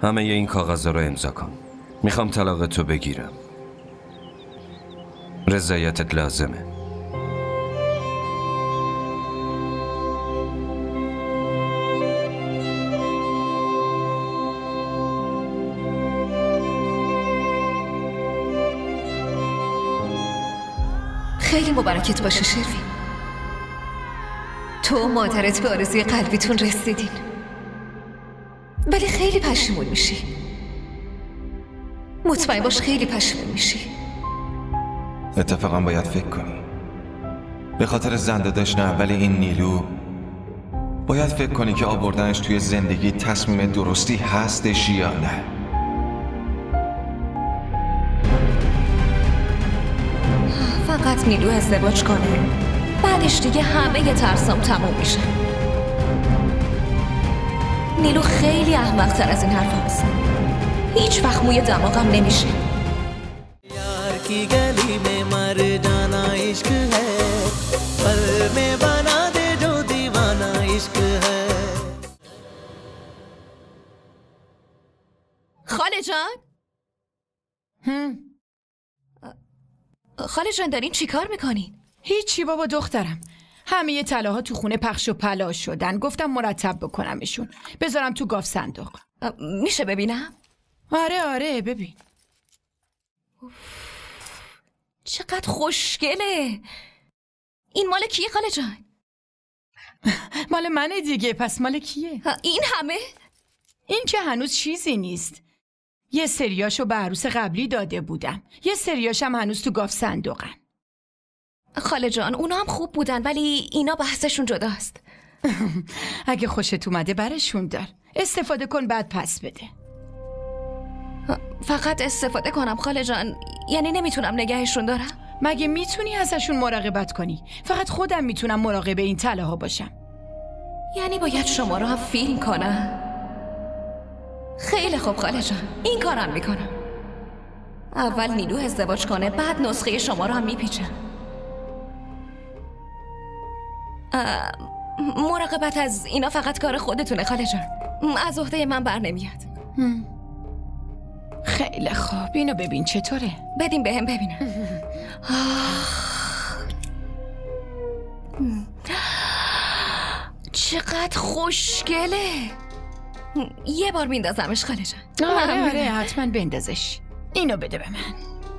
همه این کاغذها رو امضا کن. میخوام طلاق تو بگیرم. رضایتت لازمه. خیلی مبارکت باشه شروین. تو و مادرت به آرزوی قلبیتون رسیدین، ولی خیلی پشیمون میشی. مطمئن باش خیلی پشیمون میشی. اتفاقا باید فکر کنی به خاطر زنده داشتن اول این نیلو باید فکر کنی که آوردنش توی زندگی تصمیم درستی هستش یا نه. فقط نیلو ازدواج کنه، بعدش دیگه همه ترسام تموم میشه. نیلو خیلی احمق تر از این حرف هست. هیچ وقت موی دماغم نمیشه. یار کی گلی میں مر جانا عشق ہے پل میں بنا دے جو دیوانا عشق ہے. خاله جان؟ خاله جان دارین چی کار میکنین؟ هیچی بابا دخترم. همه طلاها تو خونه پخش و پلا شدن. گفتم مرتب بکنمشون، بذارم تو گاف صندوق. میشه ببینم؟ آره ببین. چقدر خوشگله. این مال کیه خاله جان؟ مال منه دیگه. پس مال کیه؟ این همه؟ این که هنوز چیزی نیست. یه سریاشو به عروس قبلی داده بودم، یه سریاشم هنوز تو گاف صندوقن. خاله جان اونا هم خوب بودن، ولی اینا بحثشون جداست. اگه خوشت اومده برشون دار، استفاده کن بعد پس بده. فقط استفاده کنم خاله جان؟ یعنی نمیتونم نگهشون دارم؟ مگه میتونی ازشون مراقبت کنی؟ فقط خودم میتونم مراقب این طلاها باشم. یعنی باید شما رو هم فیلم کنم؟ خیلی خوب خاله جان، این کارم میکنم. اول نیلو ازدواج کنه، بعد نسخه شما رو هم میپیچم. مراقبت از اینا فقط کار خودتونه خاله جان، از عهده من بر نمیاد. خیلی خوب، اینو ببین چطوره. بدین بهم ببینم. چقدر خوشگله. یه بار میندازمش خاله جان. آره حتما بندازش. اینو بده به من.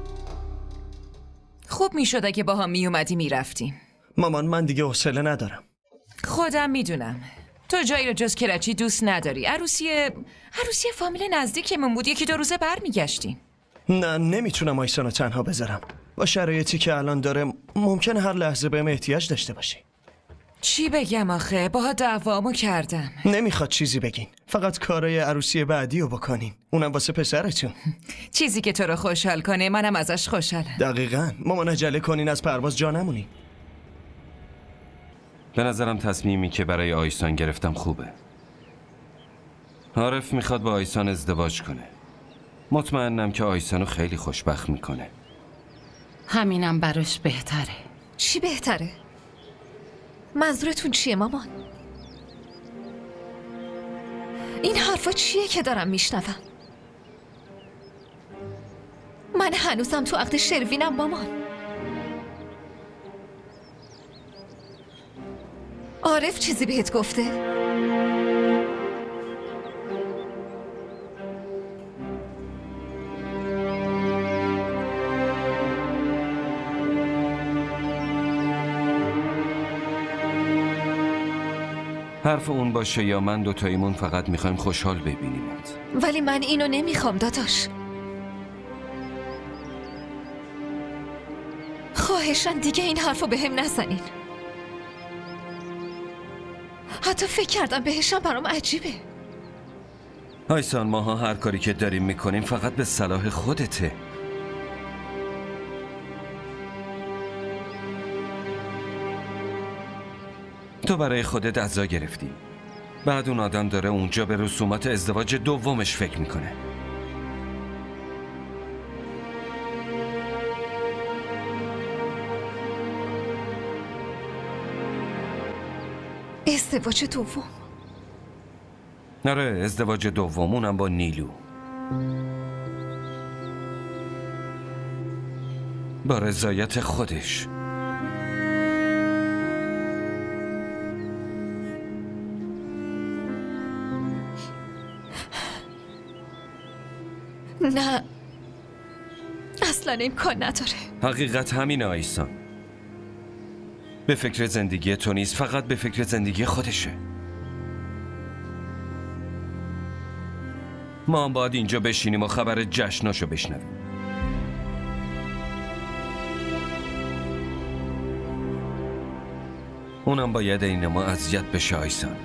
خوب میشد اگه با هم میومدی میرفتیم. مامان من دیگه حوصله ندارم. خودم میدونم تو جایی رو جز کرچی دوست نداری. عروسی فامیل نزدیکمون بود، یکی 2 روزه برمیگشتیم. نه نمیتونم آیسانو تنها بذارم. با شرایطی که الان داره ممکنه هر لحظه بهم احتیاج داشته باشی. چی بگم آخه؟ باها دعوامو کردم. نمیخواد چیزی بگین، فقط کارای عروسی بعدی رو بکنین، اونم واسه پسرتون. چیزی که تو رو خوشحال کنه منم ازش خوشحالم. دقیقاً. مامان عجله کنین از پرواز جا نمونین. به نظرم تصمیمی که برای آیسان گرفتم خوبه. عارف میخواد با آیسان ازدواج کنه. مطمئنم که آیسانو خیلی خوشبخت میکنه. همینم براش بهتره. چی بهتره؟ منظورتون چیه مامان؟ این حرفا چیه که دارم میشنوم؟ من هنوزم تو عقد شروینم مامان. عارف چیزی بهت گفته؟ حرف اون باشه یا من، دوتاییمون فقط میخوایم خوشحال ببینیمت. ولی من اینو نمیخوام داداش. خواهشاً دیگه این حرفو بهم نزنین. حتی فکر کردم بهشم برام عجیبه. آیسان ماها هر کاری که داریم میکنیم فقط به صلاح خودته. تو برای خودت عزا گرفتی، بعد اون آدم داره اونجا به رسومات ازدواج دومش فکر میکنه. ازدواج دوم؟ آره، ازدواج دومونم با نیلو. با رضایت خودش. نه، اصلا امکان نداره. حقیقت همینه آیسان. به فکر زندگی تو نیست، فقط به فکر زندگی خودشه. ما هم باید اینجا بشینیم و خبر جشناشو بشنویم. اونم باید این ما اذیت بشه آیسان.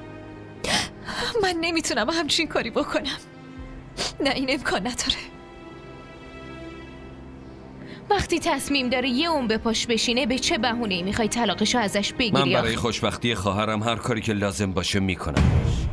من نمیتونم همچین کاری بکنم. نه، این امکان نداره. وقتی تصمیم داره یه اون به پاش بشینه، به چه بهونه‌ای میخوای طلاقشو ازش بگیری؟ من برای خوشبختی خواهرم هر کاری که لازم باشه میکنم.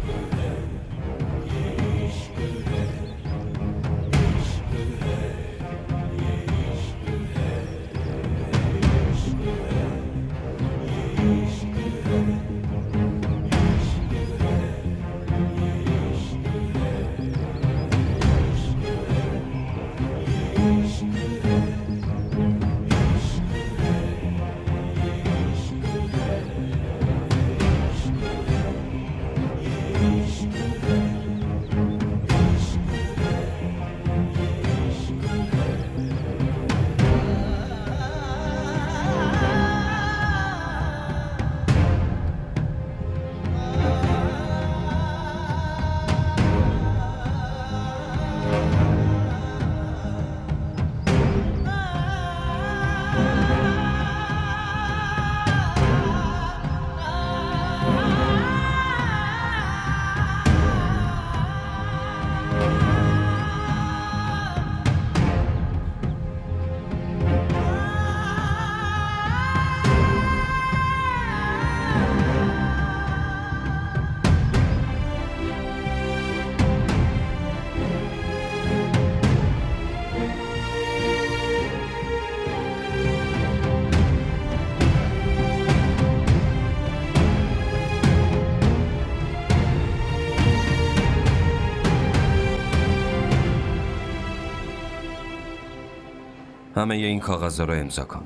همه این کاغذها رو امضا کن.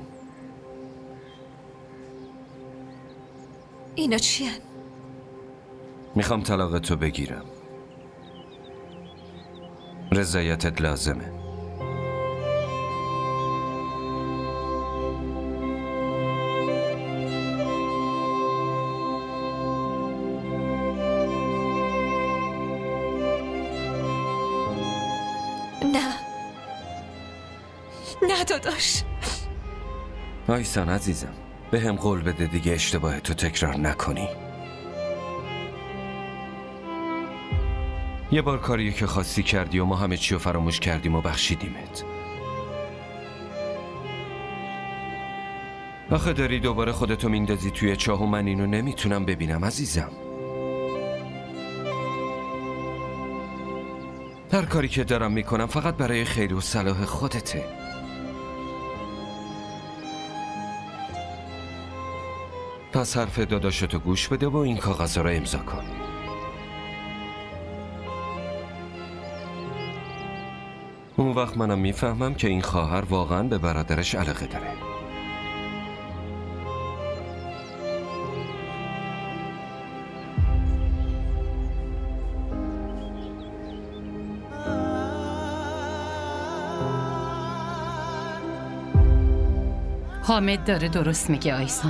اینا چیه؟ میخوام طلاق تو بگیرم. رضایتت لازمه. نه داداش. آیسان عزیزم، به هم قول بده دیگه اشتباه تو تکرار نکنی. یه بار کاریو که خواستی کردی و ما همه چی رو فراموش کردیم و بخشیدیمت. آخه داری دوباره خودتو میندازی توی چاه و من اینو نمیتونم ببینم عزیزم. هر کاری که دارم میکنم فقط برای خیر و صلاح خودته. پس حرف داداشتو گوش بده و این کاغذها رو امضا کن. اون وقت منم میفهمم که این خواهر واقعا به برادرش علاقه داره. حامد داره درست میگه آیسان.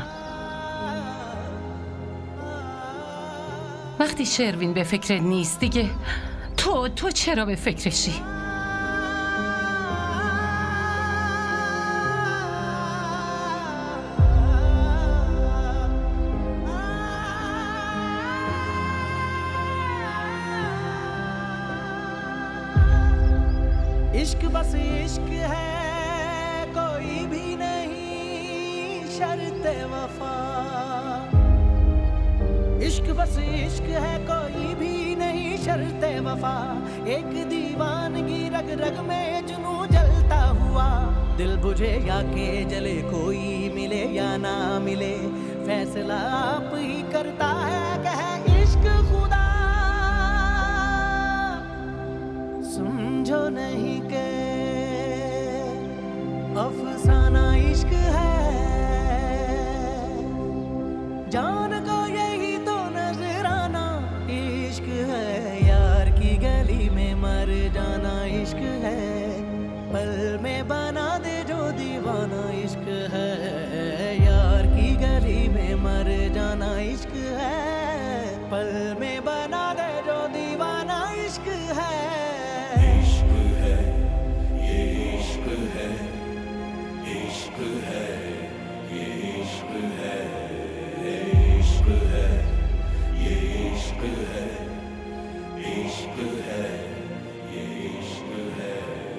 وقتی شروین به فکر نیست دیگه تو چرا به فکرشی؟ इश्क बस इश्क है कोई भी नहीं शर्त वफा इश्क बस इश्क है कोई भी नहीं शर्त वफा एक दीवानगी रग रग में जुनूं जलता हुआ दिल बुझे या के जले कोई मिले या ना मिले फैसला आप ही करता है कह इश्क खुदा समझो नहीं के अफसाना इश्क है, जान को यही तो नजराना इश्क है, यार की गली में मर जाना इश्क है, पल में बना दे जो दीवाना इश्क है, यार की गली में मर जाना इश्क है, पल में बना दे जो दीवाना इश्क है। इश्क है, ये इश्क है, इश्क है, ये इश्क है, इश्क है, ये इश्क है, इश्क है, ये इश्क है।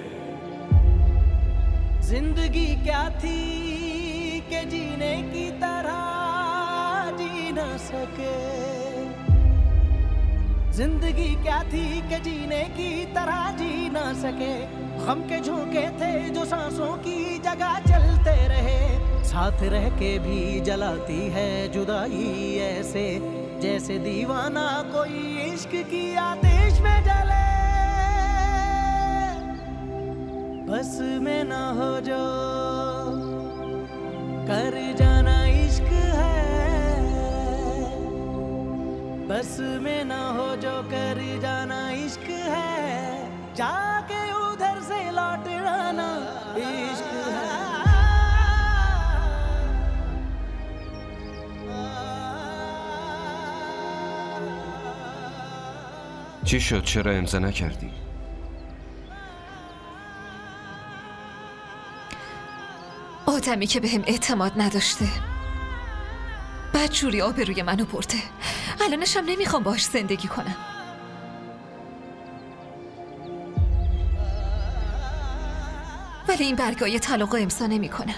जिंदगी क्या थी के जीने की तरह जी न सके, जिंदगी क्या थी कि जीने की तरह जी ना सके, गम के झोंके थे जो सांसों की जगह चलते रहे, साथ रह के भी जलाती है जुदाई ऐसे, जैसे दीवाना कोई इश्क की आतिश में जले, बस में ना हो जो कर जाना इश्क है, बस में ना हो जो कर जाना इश्क है, जाके उधर से लौट आना इश्क है। چی شد؟ چرا امضا نکردی؟ آدمی که بهم اعتماد نداشته بدجوری آبروی منو برده، الانشم نمیخوام باهاش زندگی کنم. ولی این برگای طلاق رو امضا نمیکنم.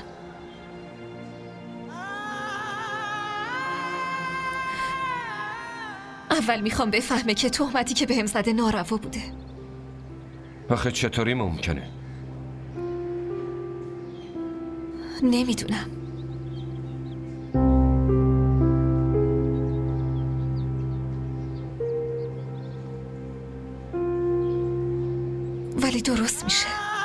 اول میخوام بفهمه که تهمتی که بهم زده ناروا بوده. آخه چطوری ممکنه؟ نمیدونم. ولی درست میشه.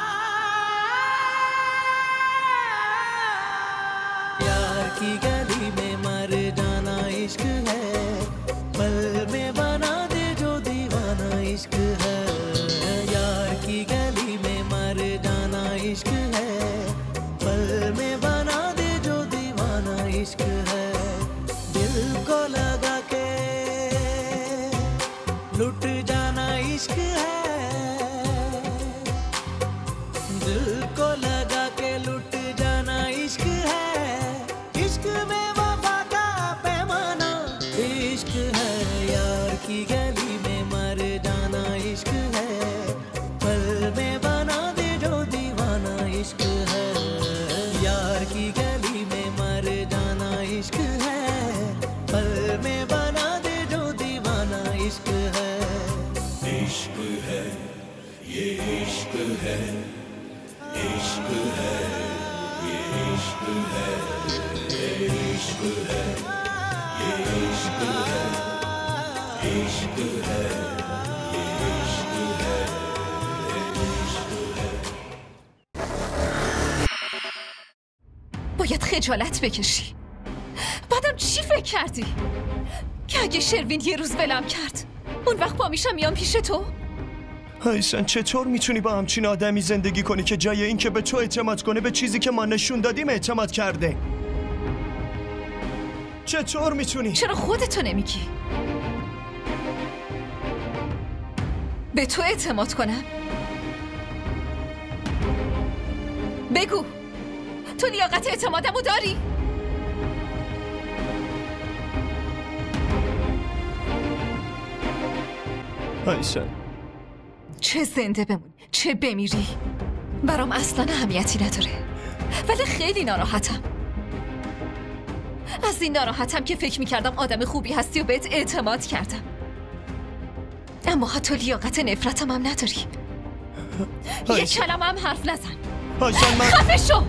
यार की गली में मर जाना इश्क है, पल में बना दे जो दीवाना इश्क है, यार की गली में मर जाना इश्क है, पल में बना दे जो दीवाना इश्क है, दिल को लगा के लुट जाना इश्क है, दिल को लगा के लुट जाना इश्क है, इश्क में वफा का पैमाना इश्क है, यार की गली में मर जाना इश्क है, पल में बना दे जो दीवाना इश्क है, यार की गली में मर जाना इश्क है, पल में बना दे जो दीवाना इश्क है। इश्क है, ये इश्क है, इश्क है, ये इश्क है, ये इश्क है, ये इश्क है, इश्क है, ये इश्क है, ये इश्क है। باید خجالت بکشی. بعدم چی فکر کردی؟ که اگه شروین یه روز ولم کرد اون وقت پا میشم میام پیش تو؟ هیسن چطور میتونی با همچین آدمی زندگی کنی که جای این که به تو اعتماد کنه به چیزی که ما نشون دادیم اعتماد کرده؟ چطور میتونی؟ چرا خودتو نمیگی؟ به تو اعتماد کنم؟ بگو تو لیاقت اعتمادمو داری؟ هیسن چه زنده بمونی چه بمیری برام اصلا اهمیتی نداره، ولی خیلی ناراحتم. از این ناراحتم که فکر میکردم آدم خوبی هستی و بهت اعتماد کردم، اما حتی لیاقت نفرتم هم نداری. یه کلمه هم حرف نزن. خفه شو.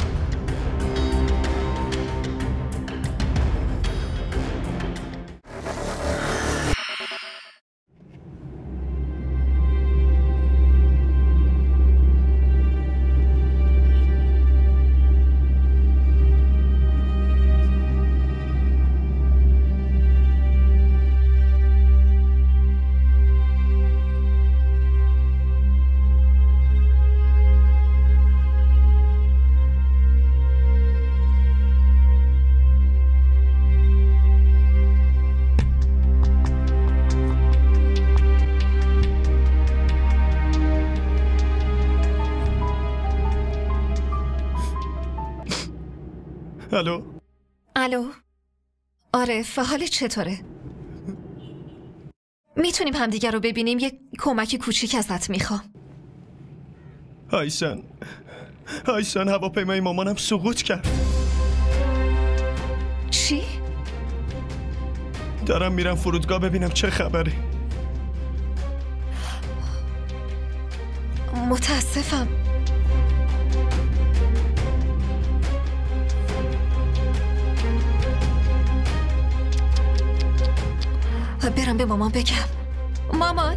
الو عارف حالت چطوره؟ میتونیم همدیگر رو ببینیم؟ یه کمک کوچیک ازت میخوام. آیسان هواپیمای مامانم سقوط کرد. چی؟ دارم میرم فرودگاه ببینم چه خبره. متاسفم. برم به مامان بگم. مامان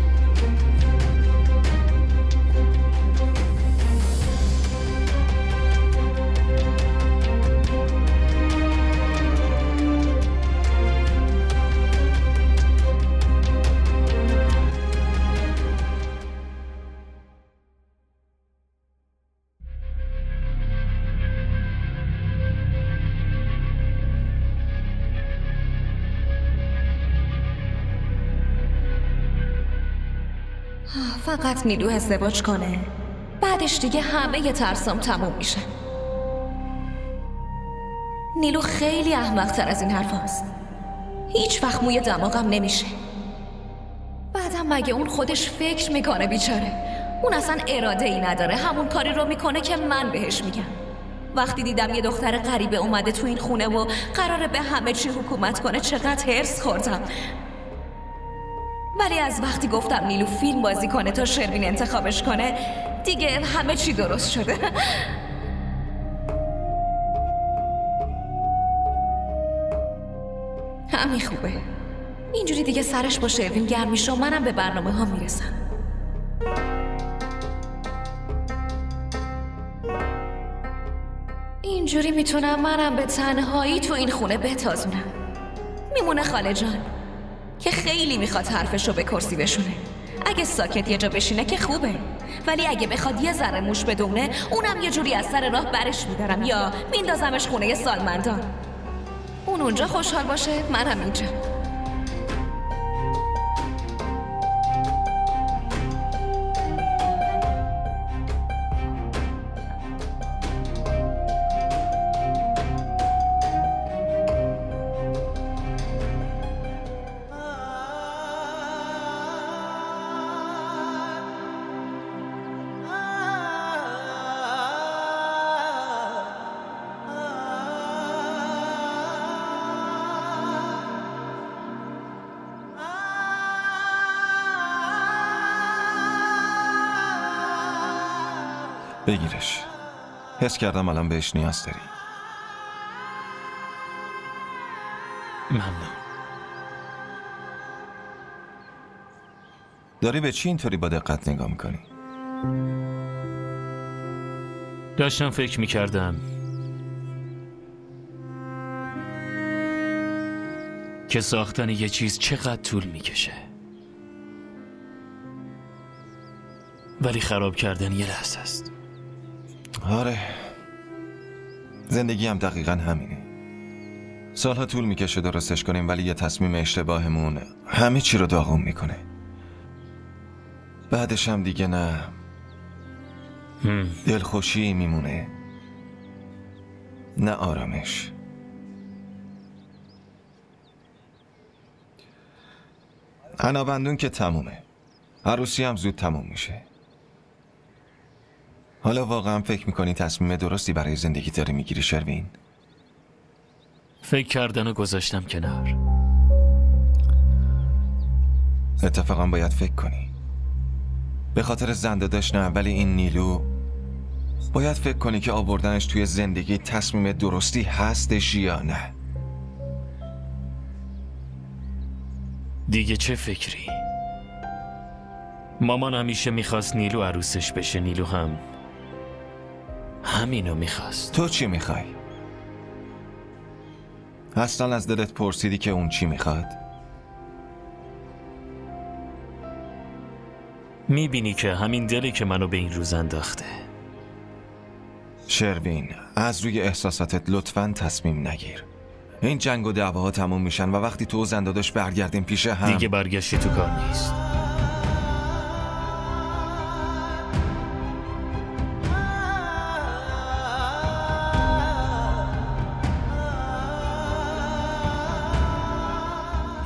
فقط نیلو ازدواج کنه، بعدش دیگه همه ترسام تموم میشه. نیلو خیلی احمق‌تر از این حرف هست. هیچ وقت موی دماغم نمیشه. بعدم مگه اون خودش فکر میکنه بیچاره؟ اون اصلا اراده ای نداره، همون کاری رو میکنه که من بهش میگم. وقتی دیدم یه دختر غریبه اومده تو این خونه و قراره به همه چی حکومت کنه چقدر هرس خوردم. ولی از وقتی گفتم نیلو فیلم بازی کنه تا شروین انتخابش کنه دیگه همه چی درست شده. همین خوبه. اینجوری دیگه سرش با شروین گرم میشه و منم به برنامه ها میرسم. اینجوری میتونم منم به تنهایی تو این خونه بتازونم. میمونه خاله جان که خیلی میخواد حرفشو به کرسی بشونه. اگه ساکت یه جا بشینه که خوبه، ولی اگه بخواد یه ذره موش بدونه اونم یه جوری از سر راه برش میدارم یا میندازمش خونه سالمندان. اون اونجا خوشحال باشه، منم اینجا. بگیرش. حس کردم الان بهش نیاز داری. ممنون. داری به چی اینطوری با دقت نگاه میکنی؟ داشتم فکر میکردم که ساختن یه چیز چقدر طول میکشه، ولی خراب کردن یه لحظه است. آره، زندگی هم دقیقا همینه. سالها طول میکشه درستش کنیم، ولی یه تصمیم اشتباهمون همه چی رو داغون میکنه. بعدش هم دیگه نه دلخوشی میمونه نه آرامش. عنابندون که تمومه، عروسی هم زود تموم میشه. حالا واقعا فکر میکنی تصمیم درستی برای زندگی داری میگیری شروین؟ فکر کردن و گذاشتم کنار. اتفاقا باید فکر کنی. به خاطر زنده‌داشت نه، ولی این نیلو باید فکر کنی که آوردنش توی زندگی تصمیم درستی هستش یا نه. دیگه چه فکری؟ مامان همیشه میخواست نیلو عروسش بشه، نیلو هم همینو میخواست. تو چی میخوای؟ اصلا از دلت پرسیدی که اون چی میخواد؟ میبینی که همین دلی که منو به این روز انداخته. شروین، از روی احساساتت لطفاً تصمیم نگیر. این جنگ و دعواها تموم میشن و وقتی تو و زنده‌داشت برگردیم پیش هم دیگه برگشتی تو کار نیست.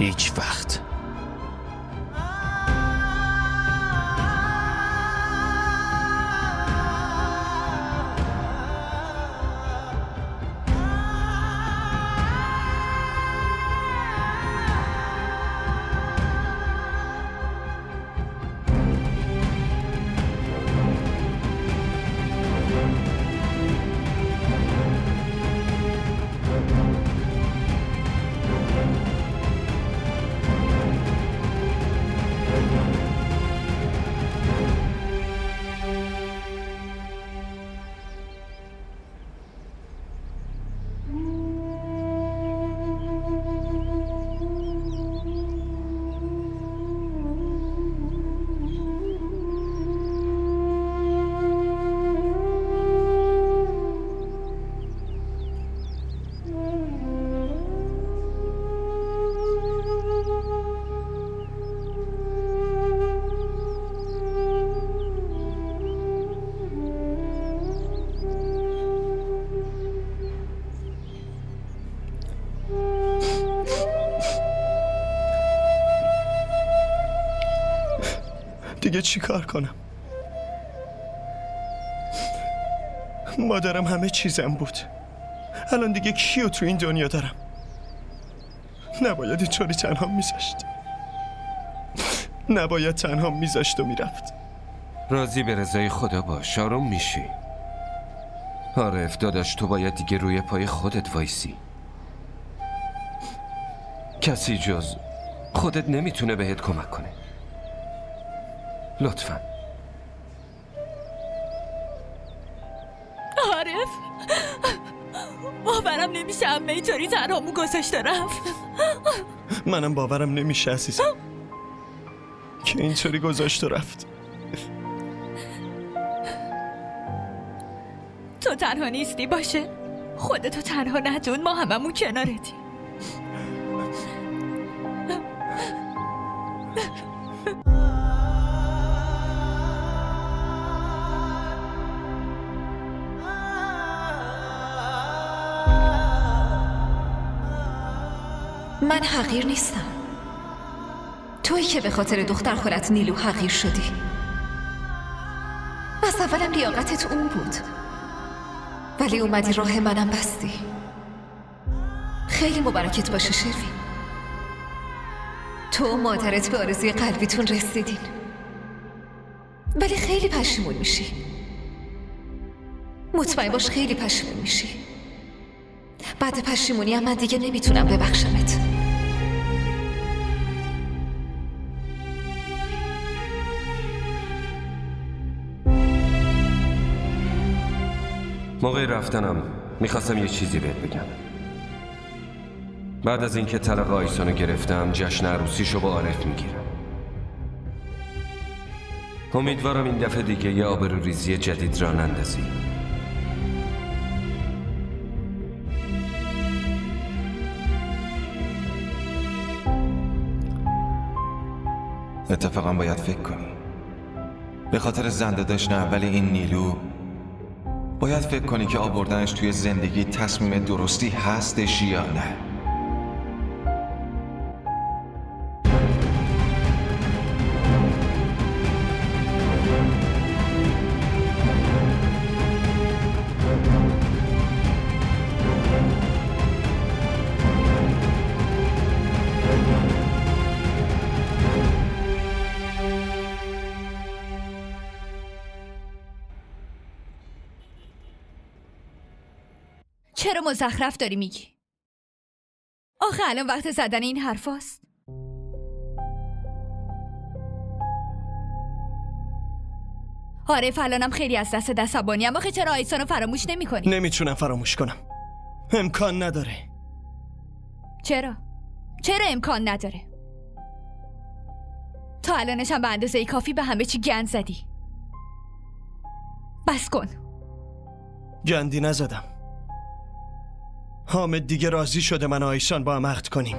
هیچ وقت. دیگه چی کار کنم؟ مادرم همه چیزم بود. الان دیگه کیو تو این دنیا دارم؟ نباید اینطوری تنها میذاشت. نباید تنها میذاشت و میرفت. راضی به رضای خدا باش، آروم میشی. عارف داداش، تو باید دیگه روی پای خودت وایسی. کسی جز خودت نمیتونه بهت کمک کنه. لطفاً. عارف، باورم نمیشه عمه اینطوری تنهامو گذاشته رفت. منم باورم نمیشه عزیزم که اینطوری گذاشت و رفت. تو تنها نیستی باشه، خودتو تنها ندون، ما هممون کنارتی. من حقیر نیستم. تویی که به خاطر دختر خالت نیلو حقیر شدی. از اولم لیاقتت اون بود، ولی اومدی راه منم بستی. خیلی مبارکت باشه شروین. تو و مادرت به آرزوی قلبیتون رسیدین، ولی خیلی پشیمون میشی. مطمئن باش خیلی پشیمون میشی. بعد پشیمونی هم من دیگه نمیتونم ببخشمت. موقع رفتنم میخواستم یه چیزی بهت بگم. بعد از اینکه طلاق آیسانو گرفتم، جشن عروسیشو با عارف میگیرم. امیدوارم این دفعه دیگه یه آبروریزی جدید را نندازی. اتفاقا باید فکر کنی. به خاطر زنده داشتن اول این نیلو باید فکر کنی که آوردنش توی زندگی تصمیم درستی هستش یا نه. چرا مزخرف داری میگی؟ آخه الان وقت زدن این حرف هست. عارف، الانم خیلی از دست عصبانیم. آخه چرا آیسانو فراموش نمی کنی؟ نمیتونم فراموش کنم. امکان نداره. چرا امکان نداره؟ تا الانش هم به اندازه کافی به همه چی گند زدی. بس کن. گندی نزدم. حامد دیگه راضی شده من و آیسان با هم عقد کنیم.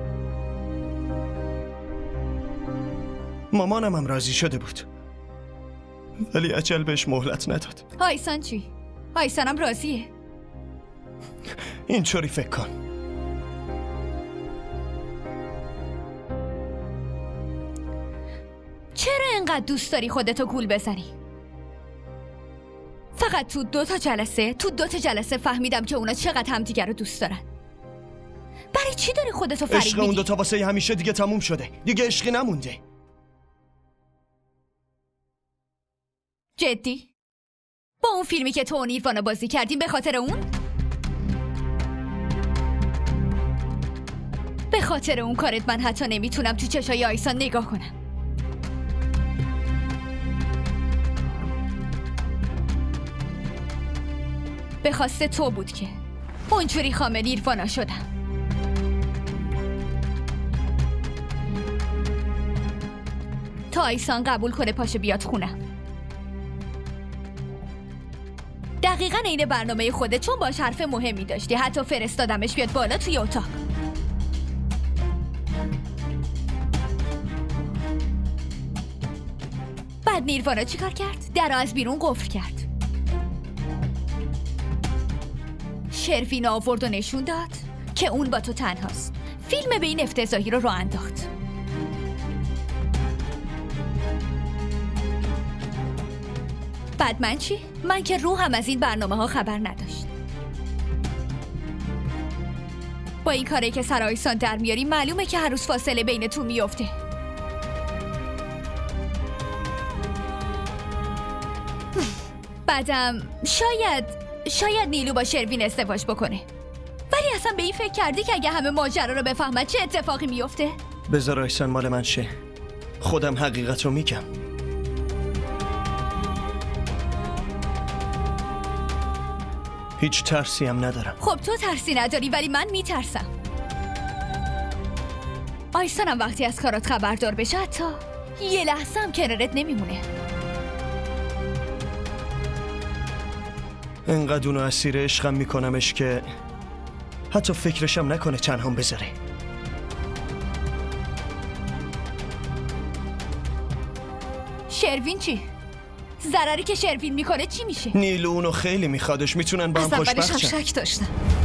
مامانم هم راضی شده بود، ولی اجل بهش مهلت نداد. آیسان چی؟ آیسانم راضیه. اینطوری فکر کن. انقدر دوست داری خودتو گول بزنی. فقط تو 2 جلسه فهمیدم که اونا چقدر همدیگر رو دوست دارن. برای چی داری خودتو فریب میدی؟ عشق اون 2 واسه همیشه دیگه تموم شده. دیگه عشقی نمونده. جدی؟ با اون فیلمی که تو و نیروانو بازی کردیم به خاطر اون؟ به خاطر اون کارت من حتی نمیتونم تو چشای آیسان نگاه کنم. به خواسته تو بود که اونجوری خامه نیروانا شدم. تا آیسان قبول کنه پاشه بیاد خونم. دقیقاً این برنامه خوده، چون باش حرف مهمی داشتی حتی فرستادمش بیاد بالا توی اتاق. بعد نیروانا چیکار کرد؟ درو از بیرون قفل کرد. شروین آورد و نشون داد که اون با تو تنهاست. فیلم به این افتضاحی رو راه انداخت. بعد من چی؟ من که روحم از این برنامه ها خبر نداشت. با این کاری که سر آیسان در میاری معلومه که هر روز فاصله بین تو میفته. بعدم شاید نیلو با شروین ازدواج بکنه. ولی اصلا به این فکر کردی که اگه همه ماجرا رو بفهمن چه اتفاقی میفته؟ بذار آیسان مال من شه. خودم حقیقت رو میگم. هیچ ترسی هم ندارم. خب تو ترسی نداری ولی من میترسم. آیسانم وقتی از کارات خبردار بشه حتی یه لحظه هم کنارت نمیمونه. انقدر اونو اسیر عشقم میکنمش که حتی فکرشم نکنه تنهام بذاره. شروین چی؟ ضرری که شروین میکنه چی میشه؟ نیلو اونو خیلی میخوادش، میتونن با هم خوشبخت شن. از اولش هم شک داشتم.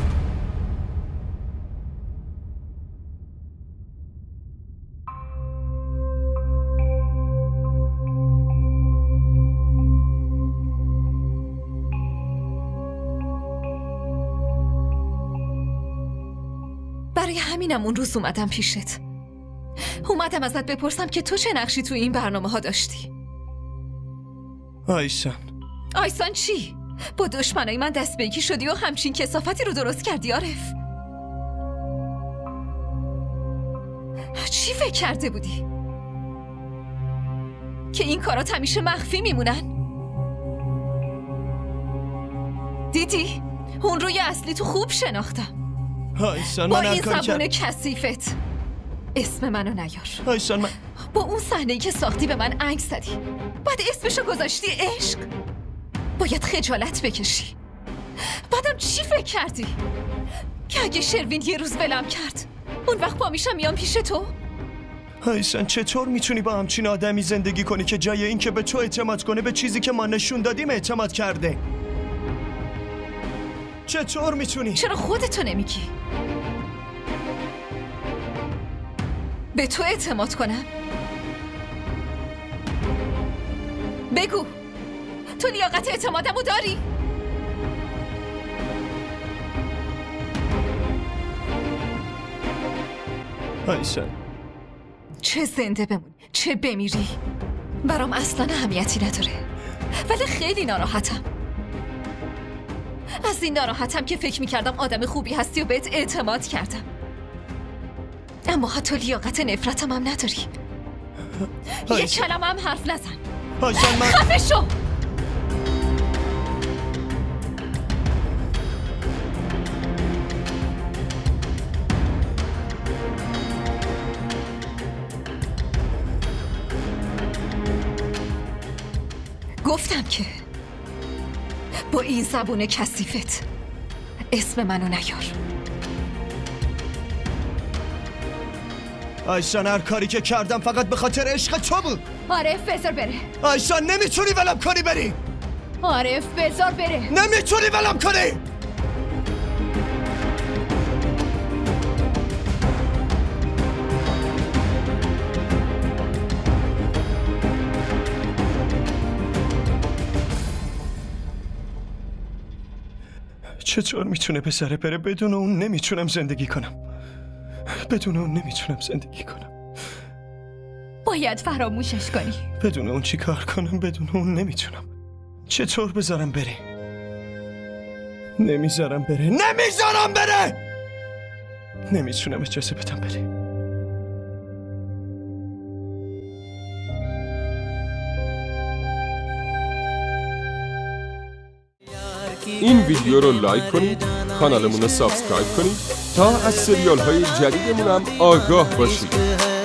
برای همینم اون روز اومدم پیشت. اومدم ازت بپرسم که تو چه نقشی توی این برنامه ها داشتی؟ آیسان چی؟ با دشمنای من دست به یکی شدی و همچین کثافتی رو درست کردی عارف. چی فکر کرده بودی؟ که این کارات همیشه مخفی میمونن؟ دیدی؟ اون روی اصلی تو خوب شناختم. آیسان با این زبون کثیفت اسم منو نیار. آیسان من با اون صحنه‌ای که ساختی به من انگ زدی، بعد اسمشو گذاشتی عشق. باید خجالت بکشی. بعدم چی فکر کردی؟ که اگه شروین یه روز ولم کرد اون وقت پا میشم میام پیش تو؟ آیسان چطور میتونی با همچین آدمی زندگی کنی که جای این که به تو اعتماد کنه به چیزی که ما نشون دادیم اعتماد کرده؟ چطور میتونی؟ چرا خودتو نمیگی؟ به تو اعتماد کنم؟ بگو تو لیاقت اعتمادمو داری؟ آیسان چه زنده بمونی چه بمیری برام اصلا اهمیتی نداره، ولی خیلی ناراحتم. از این ناراحتم که فکر میکردم آدم خوبی هستی و بهت اعتماد کردم، اما حتی لیاقت نفرتم هم نداری. یه کلمه هم حرف نزن. خفه شو. گفتم که با این زبون کثیفت اسم منو نیار. آیسان هر کاری که کردم فقط به خاطر عشق تو بود. عارف بذار بره. آیسان نمیتونی ولم کنی بری. عارف بذار بره. نمیتونی ولم کنی. چطور میتونه به سر بره؟ بدون اون نمیتونم زندگی کنم. بدون اون نمیتونم زندگی کنم. باید فراموشش کنی. بدون اون چی کار کنم؟ بدون اون نمیتونم. چطور بذارم بره؟ نمیذارم بره. نمیتونم اجازه بدم بره. این ویدیو رو لایک کنید، کانالمون رو سابسکرایب کنید تا از سریال های جدیدمون هم آگاه باشید.